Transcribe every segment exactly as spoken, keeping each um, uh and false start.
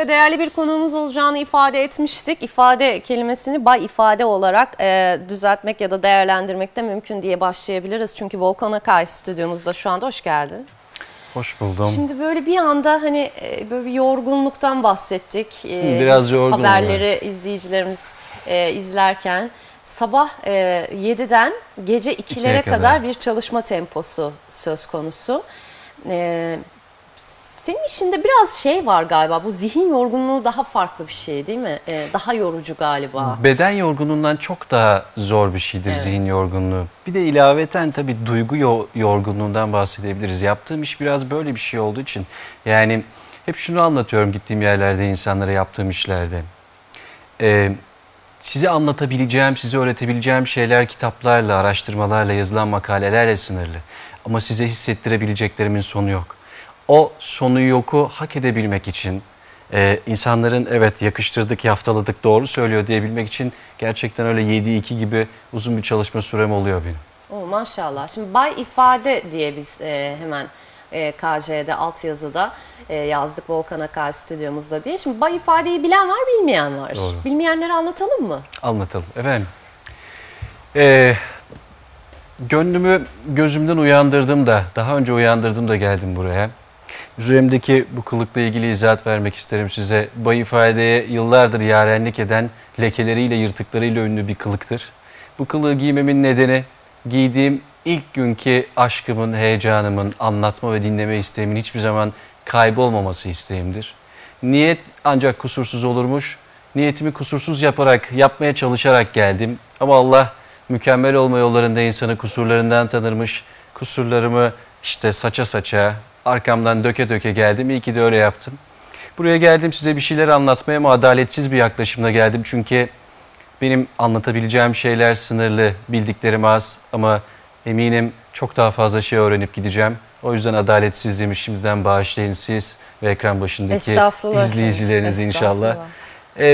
Ve değerli bir konuğumuz olacağını ifade etmiştik. İfade kelimesini bay ifade olarak e, düzeltmek ya da değerlendirmek de mümkün diye başlayabiliriz. Çünkü Volkan Akay stüdyomuzda şu anda. Hoş geldin. Hoş buldum. Şimdi böyle bir anda hani böyle bir yorgunluktan bahsettik. Biraz yorgunum. Haberleri ben. izleyicilerimiz e, izlerken sabah e, yediden gece ikilere kadar. kadar bir çalışma temposu söz konusu. E, senin işinde biraz şey var galiba, bu zihin yorgunluğu daha farklı bir şey değil mi? E, daha yorucu galiba. Beden yorgunluğundan çok daha zor bir şeydir, evet. Zihin yorgunluğu. Bir de ilaveten tabii duygu yorgunluğundan bahsedebiliriz. Yaptığım iş biraz böyle bir şey olduğu için. Yani hep şunu anlatıyorum gittiğim yerlerde, insanlara yaptığım işlerde. Ee, size anlatabileceğim, size öğretebileceğim şeyler kitaplarla, araştırmalarla, yazılan makalelerle sınırlı. Ama size hissettirebileceklerimin sonu yok. O sonu yoku hak edebilmek için, e, insanların evet yakıştırdık, yaftaladık, doğru söylüyor diyebilmek için gerçekten öyle yedi iki gibi uzun bir çalışma sürem oluyor benim. Oo, maşallah. Şimdi bay ifade diye biz e, hemen e, K C'de altyazıda e, yazdık Volkan Akay stüdyomuzda diye. Şimdi bay ifadeyi bilen var, bilmeyen var. Doğru. Bilmeyenleri anlatalım mı? Anlatalım. Efendim, e, gönlümü gözümden uyandırdım da, daha önce uyandırdım da geldim buraya. Üzerimdeki bu kılıkla ilgili izahat vermek isterim size. Bay ifadeye yıllardır yarenlik eden, lekeleriyle, yırtıklarıyla ünlü bir kılıktır. Bu kılığı giymemin nedeni, giydiğim ilk günkü aşkımın, heyecanımın, anlatma ve dinleme isteğimin hiçbir zaman kaybolmaması isteğimdir. Niyet ancak kusursuz olurmuş. Niyetimi kusursuz yaparak, yapmaya çalışarak geldim. Ama Allah mükemmel olma yollarında insanı kusurlarından tanırmış. Kusurlarımı işte saça saça, arkamdan döke döke geldim. İyi ki de öyle yaptım. Buraya geldim size bir şeyler anlatmaya ama adaletsiz bir yaklaşımla geldim. Çünkü benim anlatabileceğim şeyler sınırlı, bildiklerim az ama eminim çok daha fazla şey öğrenip gideceğim. O yüzden adaletsizliğimi şimdiden bağışlayın siz ve ekran başındaki izleyicileriniz inşallah. Ee,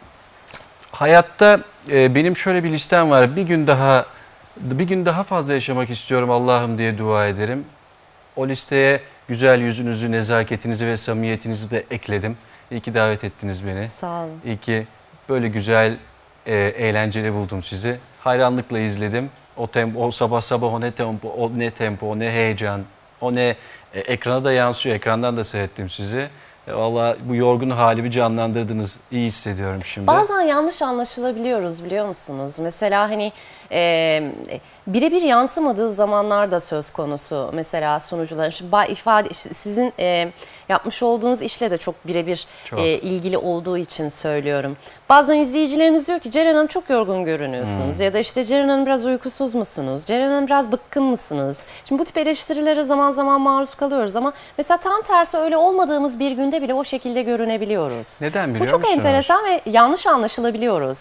hayatta e, benim şöyle bir listem var. Bir gün daha bir gün daha fazla yaşamak istiyorum Allah'ım diye dua ederim. O listeye güzel yüzünüzü, nezaketinizi ve samimiyetinizi de ekledim. İyi ki davet ettiniz beni. Sağ olun. İyi ki böyle güzel, e, eğlenceli buldum sizi. Hayranlıkla izledim. O tempo, o sabah sabah o ne tempo, o ne tempo, o ne heyecan, o ne e, ekrana da yansıyor. Ekrandan da seyrettim sizi. E, Vallahi bu yorgun halimi canlandırdınız. İyi hissediyorum şimdi. Bazen yanlış anlaşılabiliyoruz biliyor musunuz? Mesela hani e, birebir yansımadığı zamanlar da söz konusu. Mesela sunucuların şimdi ifade sizin e, yapmış olduğunuz işle de çok birebir e, ilgili olduğu için söylüyorum. Bazen izleyicilerimiz diyor ki Ceren Hanım çok yorgun görünüyorsunuz hmm. ya da işte Ceren Hanım biraz uykusuz musunuz? Ceren Hanım biraz bıkkın mısınız? Şimdi bu tip eleştirilere zaman zaman maruz kalıyoruz ama mesela tam tersi öyle olmadığımız bir günde bile o şekilde görünebiliyoruz. Neden biliyor Bu çok musunuz? enteresan ve yanlış anlaşılabiliyoruz.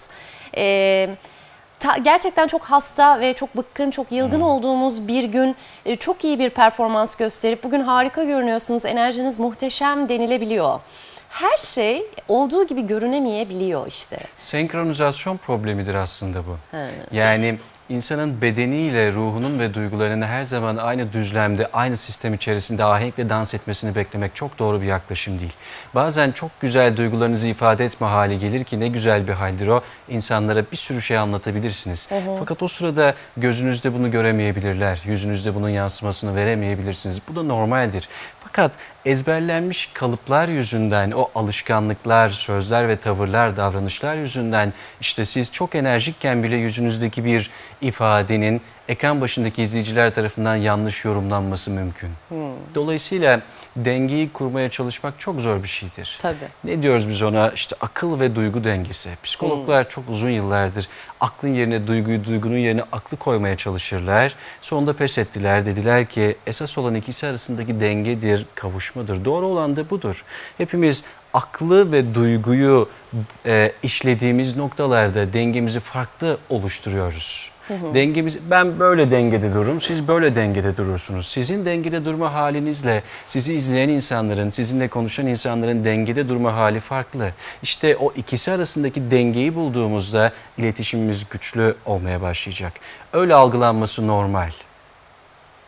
Ee, ta, gerçekten çok hasta ve çok bıkkın, çok yılgın hmm. olduğumuz bir gün e, çok iyi bir performans gösterip bugün harika görünüyorsunuz, enerjiniz muhteşem denilebiliyor. Her şey olduğu gibi görünemeyebiliyor işte. Senkronizasyon problemidir aslında bu. He. Yani insanın bedeniyle ruhunun ve duygularının her zaman aynı düzlemde, aynı sistem içerisinde ahenkle dans etmesini beklemek çok doğru bir yaklaşım değil. Bazen çok güzel duygularınızı ifade etme hali gelir ki ne güzel bir haldir o. İnsanlara bir sürü şey anlatabilirsiniz. Hı hı. Fakat o sırada gözünüzde bunu göremeyebilirler. Yüzünüzde bunun yansımasını veremeyebilirsiniz. Bu da normaldir. Fakat ezberlenmiş kalıplar yüzünden, o alışkanlıklar, sözler ve tavırlar, davranışlar yüzünden işte siz çok enerjikken bile yüzünüzdeki bir ifadenin ekran başındaki izleyiciler tarafından yanlış yorumlanması mümkün. Hmm. Dolayısıyla dengeyi kurmaya çalışmak çok zor bir şeydir. Tabii. Ne diyoruz biz ona? İşte akıl ve duygu dengesi. Psikologlar hmm. çok uzun yıllardır aklın yerine duyguyu, duygunun yerine aklı koymaya çalışırlar. Sonunda pes ettiler. Dediler ki esas olan ikisi arasındaki dengedir, kavuşmadır. Doğru olan da budur. Hepimiz aklı ve duyguyu e, işlediğimiz noktalarda dengemizi farklı oluşturuyoruz. Hı hı. Dengemiz, ben böyle dengede dururum, siz böyle dengede durursunuz. Sizin dengede durma halinizle sizi izleyen insanların, sizinle konuşan insanların dengede durma hali farklı. İşte o ikisi arasındaki dengeyi bulduğumuzda iletişimimiz güçlü olmaya başlayacak. Öyle algılanması normal.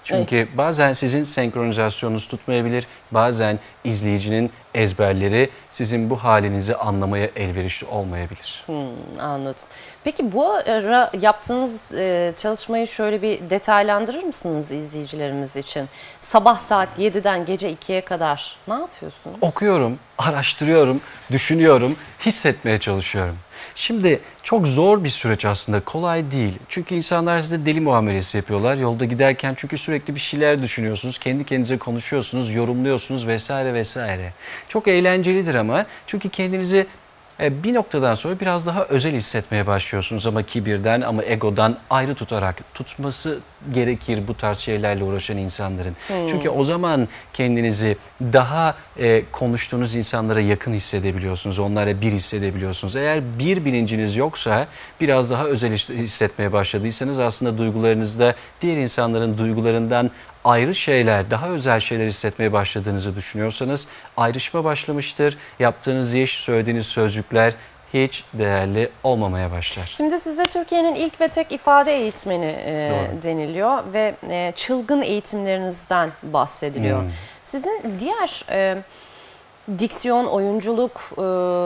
Çünkü bazen sizin senkronizasyonunuz tutmayabilir, bazen izleyicinin ezberleri sizin bu halinizi anlamaya elverişli olmayabilir. Hmm, anladım. Peki bu ara yaptığınız e, çalışmayı şöyle bir detaylandırır mısınız izleyicilerimiz için? Sabah saat yediden gece ikiye kadar ne yapıyorsunuz? Okuyorum, araştırıyorum, düşünüyorum, hissetmeye çalışıyorum. Şimdi çok zor bir süreç aslında, kolay değil. Çünkü insanlar size deli muamelesi yapıyorlar yolda giderken, çünkü sürekli bir şeyler düşünüyorsunuz, kendi kendinize konuşuyorsunuz, yorumluyorsunuz vesaire vesaire. Çok eğlencelidir ama, çünkü kendinizi bir noktadan sonra biraz daha özel hissetmeye başlıyorsunuz ama kibirden, ama egodan ayrı tutarak. Tutması gerekir bu tarz şeylerle uğraşan insanların. Hmm. Çünkü o zaman kendinizi daha e, konuştuğunuz insanlara yakın hissedebiliyorsunuz, onlara bir hissedebiliyorsunuz. Eğer bir bilinciniz yoksa, biraz daha özel hissetmeye başladıysanız, aslında duygularınızda diğer insanların duygularından ayrı şeyler, daha özel şeyler hissetmeye başladığınızı düşünüyorsanız ayrışma başlamıştır. Yaptığınız iş, söylediğiniz sözcükler hiç değerli olmamaya başlar. Şimdi size Türkiye'nin ilk ve tek ifade eğitmeni e, deniliyor ve e, çılgın eğitimlerinizden bahsediliyor. Hmm. Sizin diğer e, diksiyon, oyunculuk e,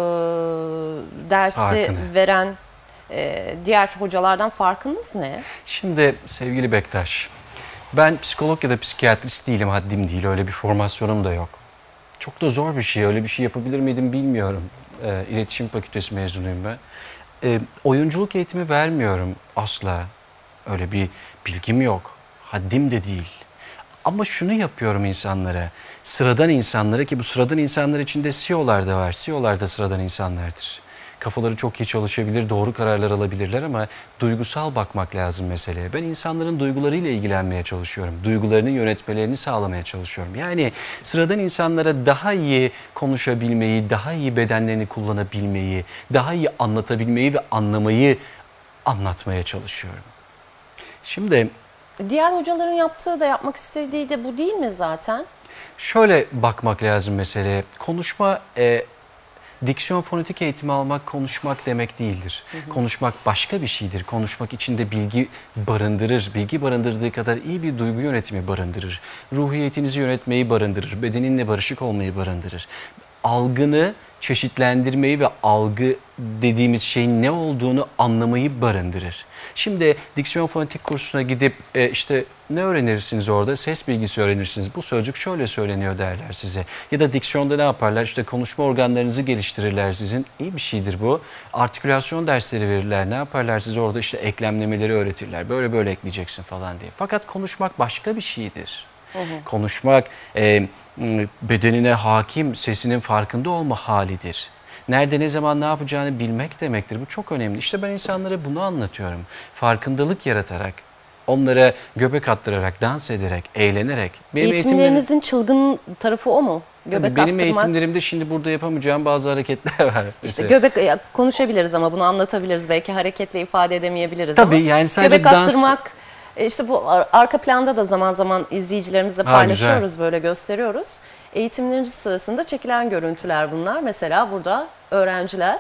dersi Farkını. veren e, diğer hocalardan farkınız ne? Şimdi sevgili Bektaş, ben psikolog ya da psikiyatrist değilim, haddim değil, öyle bir formasyonum da yok. Çok da zor bir şey, öyle bir şey yapabilir miydim bilmiyorum. E, İletişim Fakültesi mezunuyum ben. E, oyunculuk eğitimi vermiyorum asla. Öyle bir bilgim yok, haddim de değil. Ama şunu yapıyorum insanlara, sıradan insanlara, ki bu sıradan insanlar içinde C E O'lar da var. C E O'lar da sıradan insanlardır. Kafaları çok iyi çalışabilir, doğru kararlar alabilirler ama duygusal bakmak lazım meseleye. Ben insanların duygularıyla ilgilenmeye çalışıyorum. Duygularını yönetmelerini sağlamaya çalışıyorum. Yani sıradan insanlara daha iyi konuşabilmeyi, daha iyi bedenlerini kullanabilmeyi, daha iyi anlatabilmeyi ve anlamayı anlatmaya çalışıyorum. Şimdi diğer hocaların yaptığı da, yapmak istediği de bu değil mi zaten? Şöyle bakmak lazım meseleye. Konuşma... E, Diksiyon fonetik eğitimi almak konuşmak demek değildir. Hı hı. Konuşmak başka bir şeydir. Konuşmak içinde bilgi barındırır. Bilgi barındırdığı kadar iyi bir duygu yönetimi barındırır. Ruhiyetinizi yönetmeyi barındırır. Bedeninle barışık olmayı barındırır. Algını çeşitlendirmeyi ve algı dediğimiz şeyin ne olduğunu anlamayı barındırır. Şimdi diksiyon fonetik kursuna gidip e, işte ne öğrenirsiniz orada? Ses bilgisi öğrenirsiniz. Bu sözcük şöyle söyleniyor derler size. Ya da diksiyonda ne yaparlar? İşte konuşma organlarınızı geliştirirler sizin. İyi bir şeydir bu. Artikülasyon dersleri verirler. Ne yaparlar size orada? İşte eklemlemeleri öğretirler. Böyle böyle ekleyeceksin falan diye. Fakat konuşmak başka bir şeydir. Hı hı. Konuşmak e, bedenine hakim, sesinin farkında olma halidir. Nerede, ne zaman, ne yapacağını bilmek demektir. Bu çok önemli. İşte ben insanlara bunu anlatıyorum. Farkındalık yaratarak, onlara göbek attırarak, dans ederek, eğlenerek. Benim eğitimlerinizin çılgın tarafı o mu? Göbek benim attırmak. eğitimlerimde şimdi burada yapamayacağım bazı hareketler var. İşte göbek konuşabiliriz ama bunu anlatabiliriz. Belki hareketle ifade edemeyebiliriz. Tabii, ama yani sadece göbek dans... attırmak, işte bu arka planda da zaman zaman izleyicilerimizle paylaşıyoruz, güzel. Böyle gösteriyoruz. Eğitimleriniz sırasında çekilen görüntüler bunlar. Mesela burada öğrenciler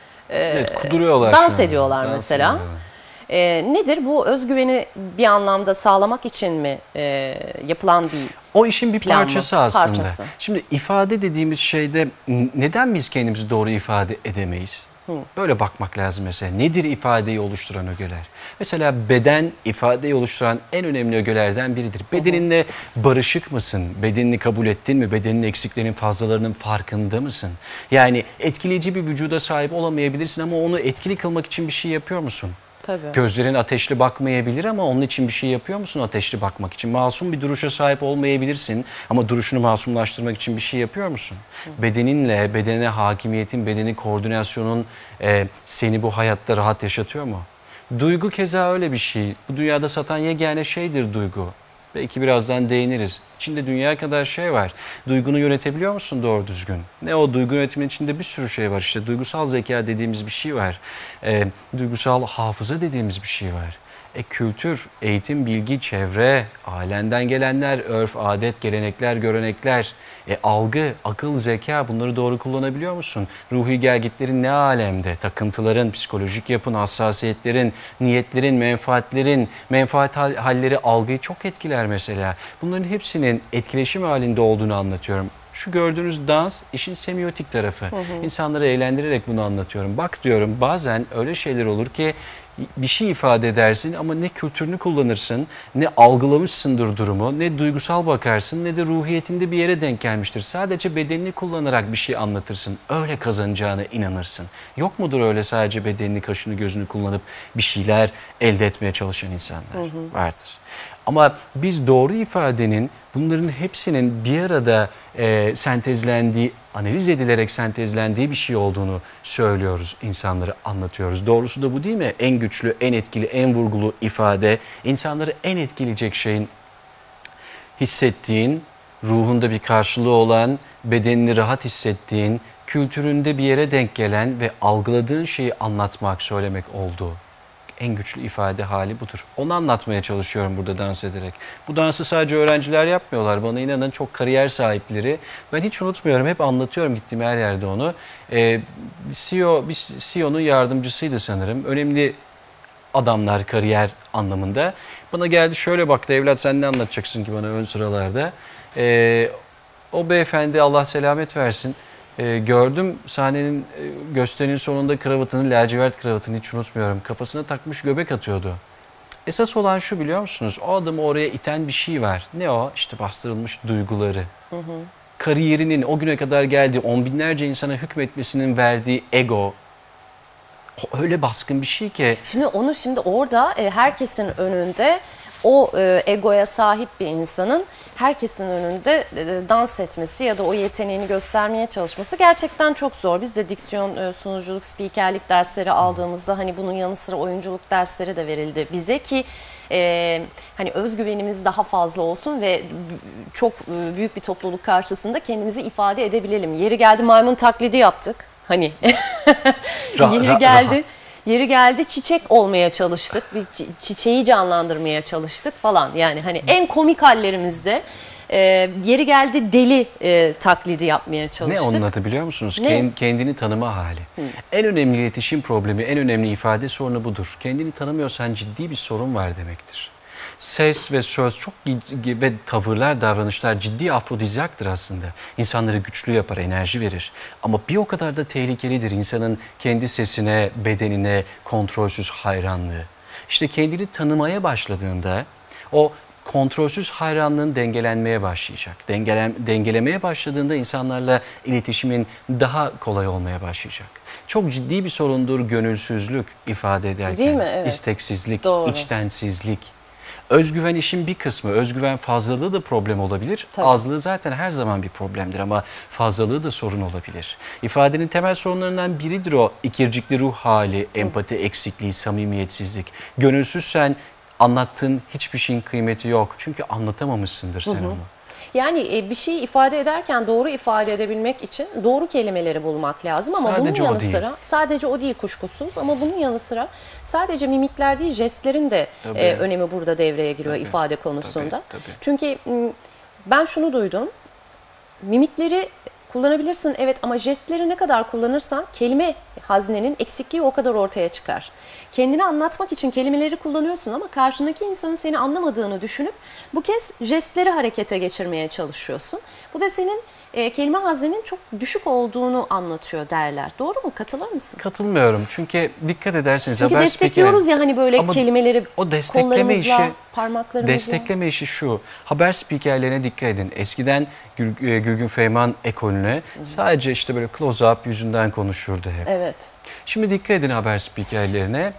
evet, kuduruyorlar, dans ediyorlar dans mesela. Ediyorlar. E, nedir bu, özgüveni bir anlamda sağlamak için mi e, yapılan bir o işin bir parçası mı? Aslında. Parçası. Şimdi ifade dediğimiz şeyde neden biz kendimizi doğru ifade edemeyiz? Hı. Böyle bakmak lazım mesela. Nedir ifadeyi oluşturan ögeler? Mesela beden ifadeyi oluşturan en önemli ögelerden biridir. Bedeninle barışık mısın? Bedenini kabul ettin mi? Bedenin eksiklerinin, fazlalarının farkında mısın? Yani etkileyici bir vücuda sahip olamayabilirsin ama onu etkili kılmak için bir şey yapıyor musun? Tabii. Gözlerin ateşli bakmayabilir ama onun için bir şey yapıyor musun ateşli bakmak için? Masum bir duruşa sahip olmayabilirsin ama duruşunu masumlaştırmak için bir şey yapıyor musun? Hı. Bedeninle, bedene hakimiyetin, bedeni koordinasyonun e, seni bu hayatta rahat yaşatıyor mu? Duygu keza öyle bir şey. Bu dünyada satan yegane şeydir duygu. Belki birazdan değiniriz. İçinde dünya kadar şey var. Duygunu yönetebiliyor musun doğru düzgün? Ne o duygu yönetiminin içinde bir sürü şey var. İşte duygusal zeka dediğimiz bir şey var. E, duygusal hafıza dediğimiz bir şey var. E, kültür, eğitim, bilgi, çevre, ailenden gelenler, örf, adet, gelenekler, görenekler, e, algı, akıl, zeka, bunları doğru kullanabiliyor musun? Ruhi gelgitlerin ne alemde? Takıntıların, psikolojik yapın, hassasiyetlerin, niyetlerin, menfaatlerin, menfaat halleri algıyı çok etkiler mesela. Bunların hepsinin etkileşim halinde olduğunu anlatıyorum. Şu gördüğünüz dans işin semiotik tarafı. Hı hı. İnsanları eğlendirerek bunu anlatıyorum. Bak diyorum, bazen öyle şeyler olur ki bir şey ifade edersin ama ne kültürünü kullanırsın, ne algılamışsındır durumu, ne duygusal bakarsın, ne de ruhiyetinde bir yere denk gelmiştir. Sadece bedenini kullanarak bir şey anlatırsın. Öyle kazanacağına inanırsın. Yok mudur öyle sadece bedenini, kaşını, gözünü kullanıp bir şeyler elde etmeye çalışan insanlar? Hı hı. Vardır. Ama biz doğru ifadenin bunların hepsinin bir arada e, sentezlendiği, analiz edilerek sentezlendiği bir şey olduğunu söylüyoruz, insanlara anlatıyoruz. Doğrusu da bu değil mi? En güçlü, en etkili, en vurgulu ifade, insanları en etkileyecek şeyin hissettiğin, ruhunda bir karşılığı olan, bedenini rahat hissettiğin, kültüründe bir yere denk gelen ve algıladığın şeyi anlatmak, söylemek olduğu. En güçlü ifade hali budur. Onu anlatmaya çalışıyorum burada dans ederek. Bu dansı sadece öğrenciler yapmıyorlar. Bana inanın, çok kariyer sahipleri. Ben hiç unutmuyorum. Hep anlatıyorum gittiğim her yerde onu. Ee, C E O, bir C E O'nun yardımcısıydı sanırım. Önemli adamlar kariyer anlamında. Bana geldi, şöyle baktı: evlat sen ne anlatacaksın ki bana ön sıralarda? Ee, o beyefendi, Allah selamet versin, Ee, gördüm sahnenin, e, gösterinin sonunda kravatını, lacivert kravatını hiç unutmuyorum, kafasına takmış, göbek atıyordu. Esas olan şu, biliyor musunuz? O adamı oraya iten bir şey var. Ne o? İşte bastırılmış duyguları. Hı hı. Kariyerinin o güne kadar geldiği, on binlerce insana hükmetmesinin verdiği ego. Öyle baskın bir şey ki. Şimdi onu şimdi orada e, herkesin önünde o e, egoya sahip bir insanın herkesin önünde e, dans etmesi ya da o yeteneğini göstermeye çalışması gerçekten çok zor. Biz de diksiyon, e, sunuculuk, spikerlik dersleri aldığımızda hani bunun yanı sıra oyunculuk dersleri de verildi bize ki e, hani özgüvenimiz daha fazla olsun ve çok e, büyük bir topluluk karşısında kendimizi ifade edebilelim. Yeri geldi maymun taklidi yaptık. Hani yeri geldi. Yeri geldi çiçek olmaya çalıştık, bir çiçeği canlandırmaya çalıştık falan. Yani hani en komik hallerimizde e, yeri geldi deli e, taklidi yapmaya çalıştık. Ne onun adı biliyor musunuz? Ne? Kendini tanıma hali. Hı. En önemli iletişim problemi, en önemli ifade sorunu budur. Kendini tanımıyorsan ciddi bir sorun var demektir. Ses ve söz çok ve tavırlar, davranışlar ciddi afrodizyaktır aslında. İnsanları güçlü yapar, enerji verir. Ama bir o kadar da tehlikelidir insanın kendi sesine, bedenine kontrolsüz hayranlığı. İşte kendini tanımaya başladığında o kontrolsüz hayranlığın dengelenmeye başlayacak. Dengelen, dengelemeye başladığında insanlarla iletişimin daha kolay olmaya başlayacak. Çok ciddi bir sorundur gönülsüzlük ifade ederken. Değil mi? Evet. İsteksizlik, Doğru. içtensizlik. Özgüven işin bir kısmı. Özgüven fazlalığı da problem olabilir. Tabii. Azlığı zaten her zaman bir problemdir ama fazlalığı da sorun olabilir. İfadenin temel sorunlarından biridir o ikircikli ruh hali, empati eksikliği, samimiyetsizlik. Gönülsüzsen anlattığın hiçbir şeyin kıymeti yok. Çünkü anlatamamışsındır sen hı hı. onu. Yani bir şeyi ifade ederken doğru ifade edebilmek için doğru kelimeleri bulmak lazım ama sadece bunun yanı sıra sadece o değil kuşkusuz ama bunun yanı sıra sadece mimikler değil, jestlerin de e, önemi burada devreye giriyor tabii, ifade konusunda. Tabii, tabii. Çünkü ben şunu duydum. Mimikleri kullanabilirsin evet ama jestleri ne kadar kullanırsan kelime haznenin eksikliği o kadar ortaya çıkar. Kendini anlatmak için kelimeleri kullanıyorsun ama karşındaki insanın seni anlamadığını düşünüp bu kez jestleri harekete geçirmeye çalışıyorsun. Bu da senin e, kelime haznenin çok düşük olduğunu anlatıyor derler. Doğru mu? Katılır mısın? Katılmıyorum. Çünkü dikkat ederseniz Çünkü haber destekliyoruz spiker, ya hani böyle kelimeleri o destekleme işi, parmaklarımızla. Destekleme işi şu. Haber spikerlerine dikkat edin. Eskiden Gül, Gülgün Feyman ekolüne hı hı. sadece işte böyle close-up yüzünden konuşurdu hep. Evet. Şimdi dikkat edin haber spikerlerine.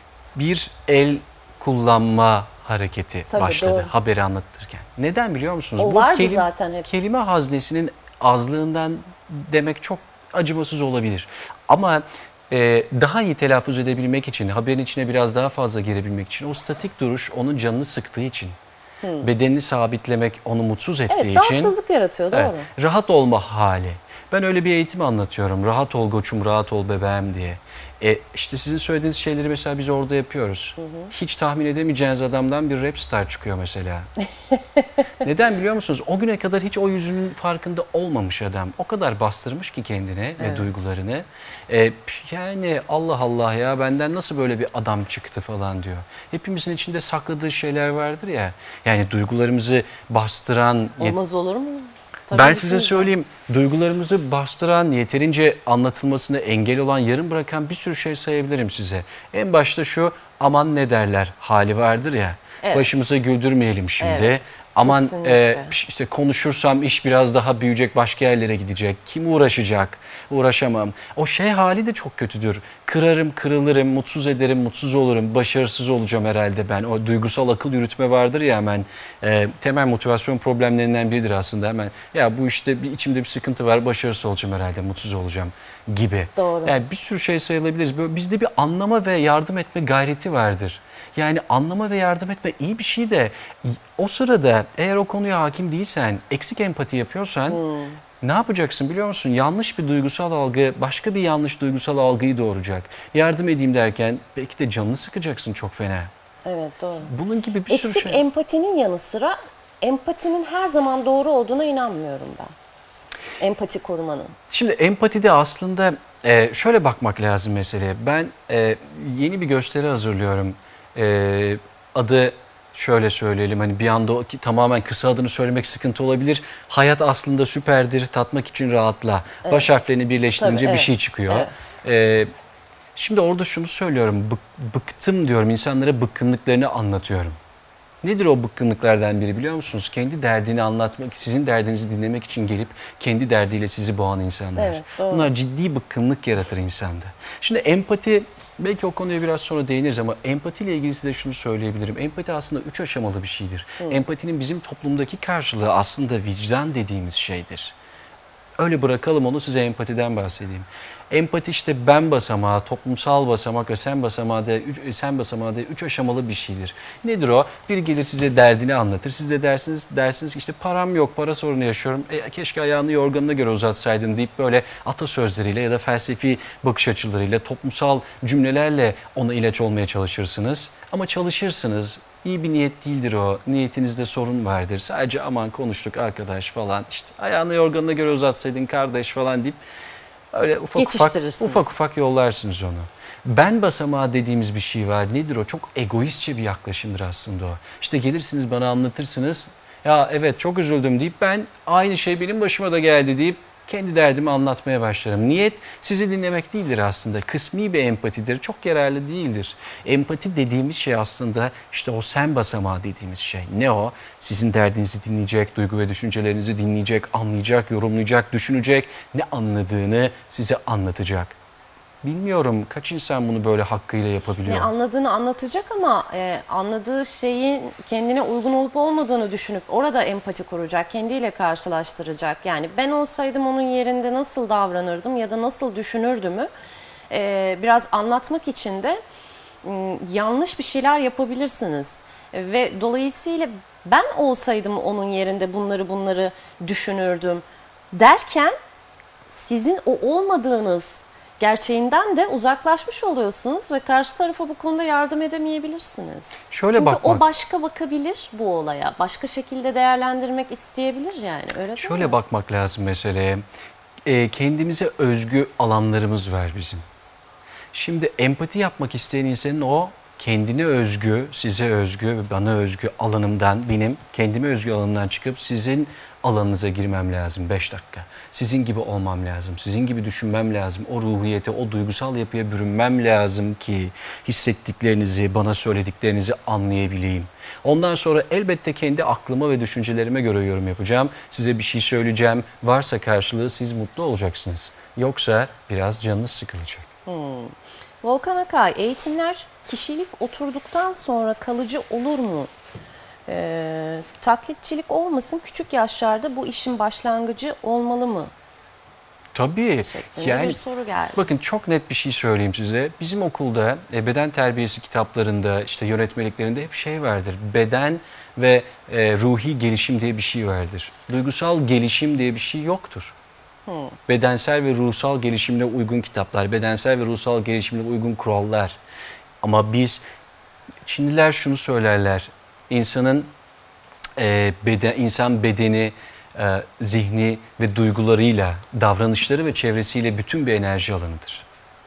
Bir el kullanma hareketi tabii, başladı doğru. haberi anlatırken. Neden biliyor musunuz? O Bu vardı kelim, zaten hep. Kelime haznesinin azlığından demek çok acımasız olabilir. Ama e, daha iyi telaffuz edebilmek için, haberin içine biraz daha fazla girebilmek için, o statik duruş onun canını sıktığı için, hmm. bedenini sabitlemek onu mutsuz ettiği evet, için. Evet, rahatsızlık yaratıyor doğru. Evet, rahat olma hali. Ben öyle bir eğitim anlatıyorum. Rahat ol koçum, rahat ol bebeğim diye. E işte sizin söylediğiniz şeyleri mesela biz orada yapıyoruz. Hı hı. Hiç tahmin edemeyeceğiniz adamdan bir rap star çıkıyor mesela. Neden biliyor musunuz? O güne kadar hiç o yüzünün farkında olmamış adam. O kadar bastırmış ki kendini evet. ve duygularını. E, yani Allah Allah ya benden nasıl böyle bir adam çıktı falan diyor. Hepimizin içinde sakladığı şeyler vardır ya. Yani duygularımızı bastıran... Olmaz olur mu? Tabii ben size söyleyeyim, duygularımızı bastıran, yeterince anlatılmasını engel olan, yarım bırakan bir sürü şey sayabilirim size. En başta şu, aman ne derler hali vardır ya, evet. başımıza güldürmeyelim şimdi. Evet. Aman e, işte konuşursam iş biraz daha büyüyecek, başka yerlere gidecek. Kim uğraşacak? Uğraşamam. O şey hali de çok kötüdür. Kırarım, kırılırım, mutsuz ederim, mutsuz olurum, başarısız olacağım herhalde ben. O duygusal akıl yürütme vardır ya hemen. E, temel motivasyon problemlerinden biridir aslında hemen. Ya bu işte bir içimde bir sıkıntı var, başarısız olacağım herhalde, mutsuz olacağım gibi. Doğru. Yani bir sürü şey sayılabiliriz. Böyle bizde bir anlama ve yardım etme gayreti vardır. Yani anlama ve yardım etme iyi bir şey de o sırada eğer o konuya hakim değilsen, eksik empati yapıyorsan hmm. ne yapacaksın biliyor musun? Yanlış bir duygusal algı başka bir yanlış duygusal algıyı doğuracak. Yardım edeyim derken belki de canını sıkacaksın çok fena. Evet doğru. Bunun gibi bir eksik sürü şey. Eksik empatinin yanı sıra empatinin her zaman doğru olduğuna inanmıyorum ben. Empati kurmanın. Şimdi empatide aslında e, şöyle bakmak lazım meseleye. Ben e, yeni bir gösteri hazırlıyorum. E, adı şöyle söyleyelim, hani bir anda o, ki, tamamen kısa adını söylemek sıkıntı olabilir. Hayat aslında süperdir, tatmak için rahatla. Evet. Baş harflerini birleştirince Tabii, bir evet. şey çıkıyor. Evet. E, şimdi orada şunu söylüyorum, bık, bıktım diyorum, insanlara bıkkınlıklarını anlatıyorum. Nedir o bıkkınlıklardan biri biliyor musunuz? Kendi derdini anlatmak, sizin derdinizi dinlemek için gelip kendi derdiyle sizi boğan insanlar. Evet, Bunlar ciddi bıkkınlık yaratır insanda. Şimdi empati, belki o konuya biraz sonra değiniriz ama empatiyle ilgili size şunu söyleyebilirim. Empati aslında üç aşamalı bir şeydir. Hı. Empatinin bizim toplumdaki karşılığı aslında vicdan dediğimiz şeydir. Öyle bırakalım onu, size empatiden bahsedeyim. Empati işte ben basamağı, toplumsal basamak ve sen basamağı da, sen basamağı da üç aşamalı bir şeydir. Nedir o? Bir gelir size derdini anlatır. Siz de dersiniz, dersiniz ki işte param yok, para sorunu yaşıyorum. E, keşke ayağını yorganına göre uzatsaydın deyip böyle atasözleriyle ya da felsefi bakış açılarıyla, toplumsal cümlelerle ona ilaç olmaya çalışırsınız. Ama çalışırsınız. İyi bir niyet değildir o. Niyetinizde sorun vardır. Sadece aman konuştuk arkadaş falan. İşte ayağını yorganına göre uzatsaydın kardeş falan deyip öyle ufak ufak, ufak ufak yollarsınız onu. Ben basamağı dediğimiz bir şey var. Nedir o? Çok egoistçe bir yaklaşımdır aslında o. İşte gelirsiniz bana anlatırsınız. Ya evet çok üzüldüm deyip ben aynı şey benim başıma da geldi deyip kendi derdimi anlatmaya başlarım. Niyet sizi dinlemek değildir aslında. Kısmi bir empatidir. Çok yararlı değildir. Empati dediğimiz şey aslında işte o sen basamağı dediğimiz şey. Ne o? Sizin derdinizi dinleyecek, duygu ve düşüncelerinizi dinleyecek, anlayacak, yorumlayacak, düşünecek. Ne anladığını size anlatacak. Bilmiyorum kaç insan bunu böyle hakkıyla yapabiliyor. Ne anladığını anlatacak ama e, anladığı şeyin kendine uygun olup olmadığını düşünüp orada empati kuracak, kendiyle karşılaştıracak. Yani ben olsaydım onun yerinde nasıl davranırdım ya da nasıl düşünürdümü e, biraz anlatmak için de e, yanlış bir şeyler yapabilirsiniz. E, ve dolayısıyla ben olsaydım onun yerinde bunları bunları düşünürdüm derken sizin o olmadığınız gerçeğinden de uzaklaşmış oluyorsunuz ve karşı tarafa bu konuda yardım edemeyebilirsiniz. Şöyle Çünkü bakmak. o başka bakabilir bu olaya. Başka şekilde değerlendirmek isteyebilir yani. Öyle Şöyle mi? bakmak lazım meseleye. E, kendimize özgü alanlarımız var bizim. Şimdi empati yapmak isteyen insanın o kendine özgü, size özgü ve bana özgü alanımdan, benim kendime özgü alanımdan çıkıp sizin alanınıza girmem lazım beş dakika. Sizin gibi olmam lazım, sizin gibi düşünmem lazım. O ruhiyete, o duygusal yapıya bürünmem lazım ki hissettiklerinizi, bana söylediklerinizi anlayabileyim. Ondan sonra elbette kendi aklıma ve düşüncelerime göre yorum yapacağım. Size bir şey söyleyeceğim. Varsa karşılığı siz mutlu olacaksınız. Yoksa biraz canınız sıkılacak. Hmm. Volkan Akay, eğitimler kişilik oturduktan sonra kalıcı olur mu? Ee, taklitçilik olmasın, küçük yaşlarda bu işin başlangıcı olmalı mı? Tabii. Yani bir soru geldi. Bakın çok net bir şey söyleyeyim size. Bizim okulda e, beden terbiyesi kitaplarında, işte yönetmeliklerinde hep şey vardır. Beden ve e, ruhi gelişim diye bir şey vardır. Duygusal gelişim diye bir şey yoktur. Bedensel ve ruhsal gelişimine uygun kitaplar, bedensel ve ruhsal gelişimine uygun kurallar. Ama biz, Çinliler şunu söylerler, insanın e, beden, insan bedeni, e, zihni ve duygularıyla, davranışları ve çevresiyle bütün bir enerji alanıdır.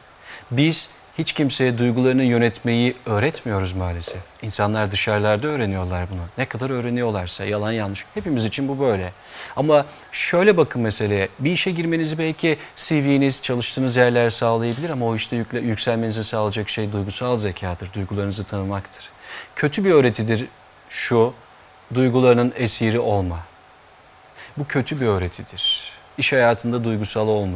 Biz hiç kimseye duygularını yönetmeyi öğretmiyoruz maalesef. İnsanlar dışarılarda öğreniyorlar bunu. Ne kadar öğreniyorlarsa, yalan yanlış. Hepimiz için bu böyle. Ama şöyle bakın meseleye. Bir işe girmenizi belki C V'niz, çalıştığınız yerler sağlayabilir ama o işte yükle, yükselmenizi sağlayacak şey duygusal zekadır. Duygularınızı tanımaktır. Kötü bir öğretidir şu, duygularının esiri olma. Bu kötü bir öğretidir. İş hayatında duygusal olma.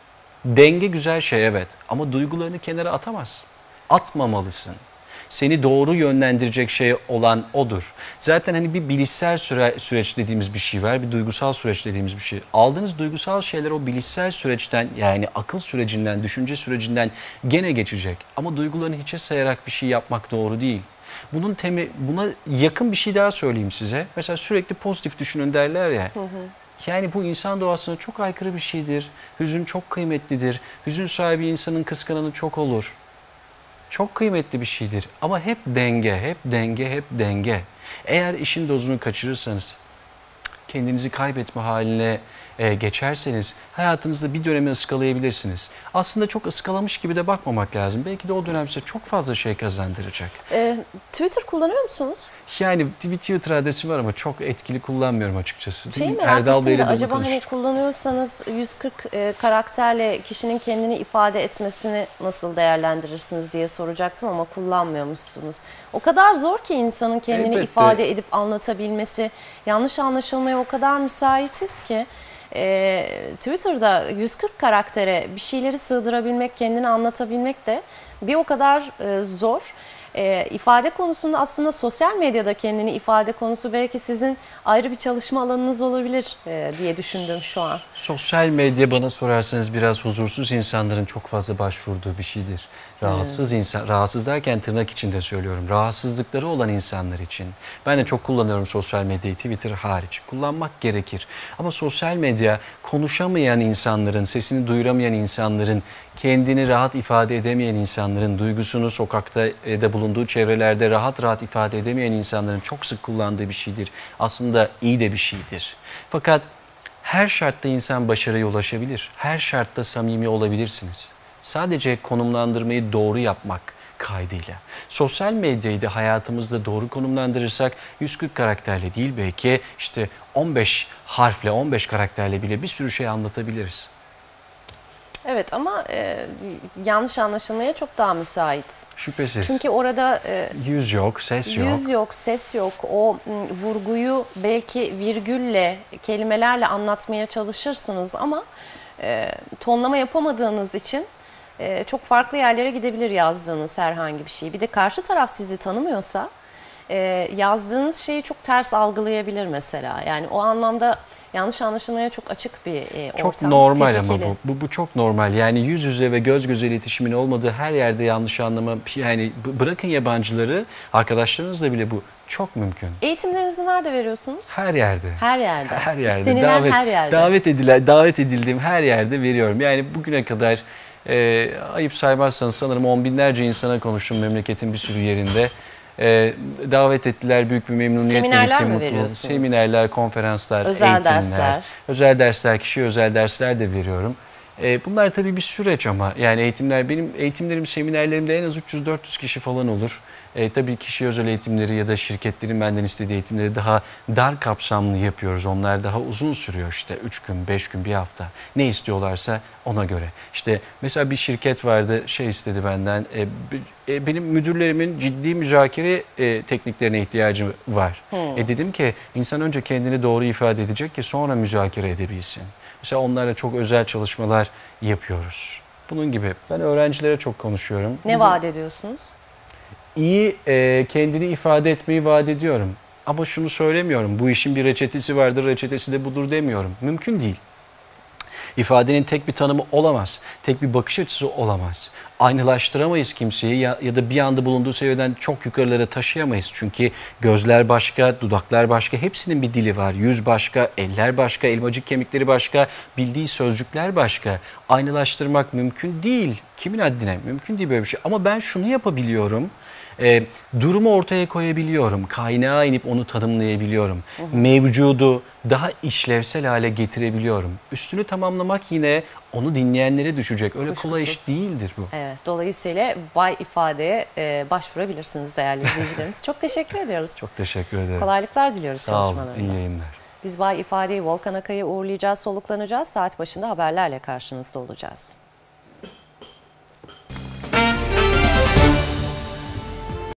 Denge güzel şey evet ama duygularını kenara atamazsın. Atmamalısın. Seni doğru yönlendirecek şey olan odur. Zaten hani bir bilişsel süre, süreç dediğimiz bir şey var, bir duygusal süreç dediğimiz bir şey. Aldığınız duygusal şeyler o bilişsel süreçten, yani akıl sürecinden, düşünce sürecinden gene geçecek. Ama duygularını hiçe sayarak bir şey yapmak doğru değil. Bunun temi, buna yakın bir şey daha söyleyeyim size. Mesela sürekli pozitif düşünün derler ya. Hı hı. Yani bu insan doğasına çok aykırı bir şeydir. Hüzün çok kıymetlidir. Hüzün sahibi insanın kıskananı çok olur. Çok kıymetli bir şeydir. Ama hep denge, hep denge, hep denge. Eğer işin dozunu kaçırırsanız, kendinizi kaybetme haline e, geçerseniz hayatınızda bir dönemi ıskalayabilirsiniz. Aslında çok ıskalamış gibi de bakmamak lazım. Belki de o dönem size çok fazla şey kazandıracak. Ee, Twitter kullanıyor musunuz? Yani bir Twitter adresi var ama çok etkili kullanmıyorum açıkçası. Şey merak Erdal ettim Bey'le de bunu acaba hani konuştuk. kullanıyorsanız yüz kırk e, karakterle kişinin kendini ifade etmesini nasıl değerlendirirsiniz diye soracaktım ama kullanmıyormuşsunuz. O kadar zor ki insanın kendini Elbette. ifade edip anlatabilmesi. Yanlış anlaşılmaya o kadar müsaitiz ki. E, Twitter'da yüz kırk karaktere bir şeyleri sığdırabilmek, kendini anlatabilmek de bir o kadar e, zor. E, ifade konusunda aslında sosyal medyada kendini ifade konusu belki sizin ayrı bir çalışma alanınız olabilir e, diye düşündüm şu an. Sosyal medya bana sorarsanız biraz huzursuz insanların çok fazla başvurduğu bir şeydir. Rahatsız hmm. insan, rahatsız derken tırnak içinde söylüyorum. Rahatsızlıkları olan insanlar için. Ben de çok kullanıyorum sosyal medyayı, Twitter hariç. Kullanmak gerekir. Ama sosyal medya konuşamayan insanların, sesini duyuramayan insanların, kendini rahat ifade edemeyen insanların, duygusunu sokakta da bulunduğu çevrelerde rahat rahat ifade edemeyen insanların çok sık kullandığı bir şeydir. Aslında iyi de bir şeydir. Fakat her şartta insan başarıya ulaşabilir. Her şartta samimi olabilirsiniz. Sadece konumlandırmayı doğru yapmak kaydıyla. Sosyal medyayı da hayatımızda doğru konumlandırırsak yüz kırk karakterle değil belki işte on beş harfle, on beş karakterle bile bir sürü şey anlatabiliriz. Evet ama e, yanlış anlaşılmaya çok daha müsait. Şüphesiz. Çünkü orada e, yüz yok, ses yok. Yüz yok, ses yok. O m, vurguyu belki virgülle, kelimelerle anlatmaya çalışırsınız ama e, tonlama yapamadığınız için e, çok farklı yerlere gidebilir yazdığınız herhangi bir şey. Bir de karşı taraf sizi tanımıyorsa e, yazdığınız şeyi çok ters algılayabilir mesela. Yani o anlamda yanlış anlaşılmaya çok açık bir e, ortam. Çok normal tehlikeli. ama bu. bu. Bu çok normal. Yani yüz yüze ve göz göze iletişimin olmadığı her yerde yanlış anlama, yani bırakın yabancıları, arkadaşlarınızla bile bu çok mümkün. Eğitimlerinizi nerede veriyorsunuz? Her yerde. Her yerde. Her yerde. İstenilen Davet, her yerde. Davet edilen, davet edildiğim her yerde veriyorum. Yani bugüne kadar e, ayıp saymazsanız sanırım on binlerce insana konuştum memleketin bir sürü yerinde. E, davet ettiler, büyük bir memnuniyetle Seminerler gittim, mi mutlu oldum. veriyorsunuz? Seminerler, konferanslar, Özel eğitimler, dersler. özel dersler, kişiye özel dersler de veriyorum. E, bunlar tabii bir süreç ama yani eğitimler, benim eğitimlerim, seminerlerimde en az üç yüz dört yüz kişi falan olur. E, tabii kişi özel eğitimleri ya da şirketlerin benden istediği eğitimleri daha dar kapsamlı yapıyoruz. Onlar daha uzun sürüyor işte üç gün, beş gün, bir hafta. Ne istiyorlarsa ona göre. İşte mesela bir şirket vardı, şey istedi benden, e, e, benim müdürlerimin ciddi müzakere e, tekniklerine ihtiyacı var. Hmm. E, dedim ki insan önce kendini doğru ifade edecek ki sonra müzakere edebilsin. Mesela onlarla çok özel çalışmalar yapıyoruz. Bunun gibi. Ben öğrencilere çok konuşuyorum. Ne vaat ediyorsunuz? İyi e, kendini ifade etmeyi vaat ediyorum. Ama şunu söylemiyorum. Bu işin bir reçetesi vardır, reçetesi de budur demiyorum. Mümkün değil. İfadenin tek bir tanımı olamaz. Tek bir bakış açısı olamaz. Aynılaştıramayız kimseyi ya, ya da bir anda bulunduğu seviyeden çok yukarılara taşıyamayız. Çünkü gözler başka, dudaklar başka, hepsinin bir dili var. Yüz başka, eller başka, elmacık kemikleri başka, bildiği sözcükler başka. Aynılaştırmak mümkün değil. Kimin haddine? Mümkün değil böyle bir şey. Ama ben şunu yapabiliyorum. E, durumu ortaya koyabiliyorum. Kaynağa inip onu tanımlayabiliyorum. Hı hı. Mevcudu daha işlevsel hale getirebiliyorum. Üstünü tamamlamak yine onu dinleyenlere düşecek. Öyle Kuşkusuz. kolay iş değildir bu. Evet, dolayısıyla bay ifadeye e, başvurabilirsiniz değerli izleyicilerimiz. Çok teşekkür ediyoruz. Çok teşekkür ederim. Kolaylıklar diliyoruz Sağ olun, çalışmalarında. iyi yayınlar. Biz bay ifadeyi Volkan Akay'ı uğurlayacağız, soluklanacağız. Saat başında haberlerle karşınızda olacağız.